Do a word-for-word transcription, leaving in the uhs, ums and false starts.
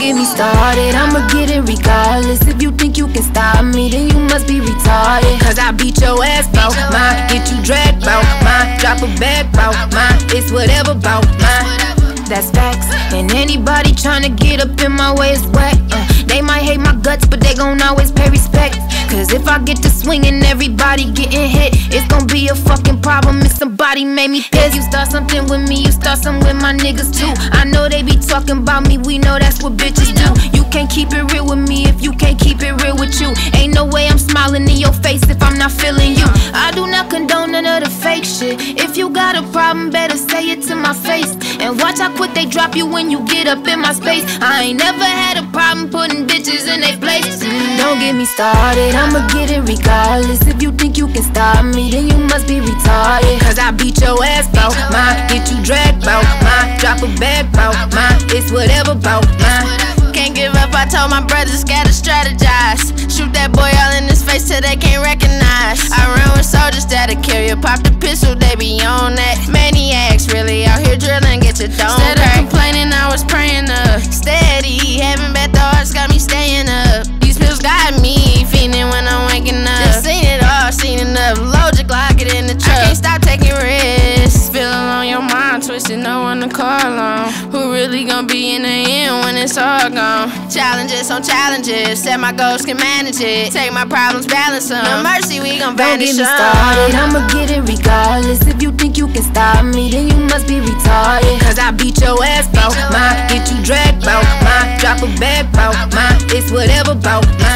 get me started, I'ma get it regardless. If you think you can stop me, then you must be retarded. Cause I beat your ass, bout mine, get you dragged, bout mine, drop a bag, bout mine, it's whatever, bout mine. That's facts. And anybody tryna get up in my way is whack. uh, They might hate my guts, but they gon' always pay respect. Cause if I get to swinging, everybody getting hit, it's gon' be a fucking problem if somebody made me pissed. If you start something with me, you start something with my niggas too. I know they be talking about me, we know that's what bitches do. You can't keep it real with me if you can't keep it real with you. Ain't no way I'm smiling in your face if I'm not feeling you. I do not condone none of the fake shit. If you got a problem, better say it to my face. And watch how quick they drop you when you get up in my space. I ain't never had a problem putting bitches in their place. mm, Don't get me started, I'ma get it regardless. If you think you can stop me, then you must be retarded. Cause I beat your ass, bout mine, get you dragged, bout mine, drop a bag, bout mine, it's whatever, bout mine. Can't give up, I told my brothers gotta strategize. Shoot that boy all in his face till they can't recognize. I run with soldiers that'll kill you, pop the pistol, they be on that. Maniacs really out here drilling, get your dome Instead crack. of complaining, I was praying up. Steady, having bad thoughts got me staying up. These pills got me feeling when I'm waking up. Just seen it all, seen enough. Load your Glock, get in the truck. I can't stop taking risks. Feeling on your mind, twisted, no one to call on. Who really gon' be in the end when it's all gone? Challenges on challenges, set my goals, can manage it. Take my problems, balance them. No mercy, we gon' vanish. Don't get me started, I'ma get it regardless. If you think you can stop me, then you must be retarded. Cause I beat your ass, bout mine, get you dragged, bout mine, drop a bag, bout mine, it's whatever, bout mine.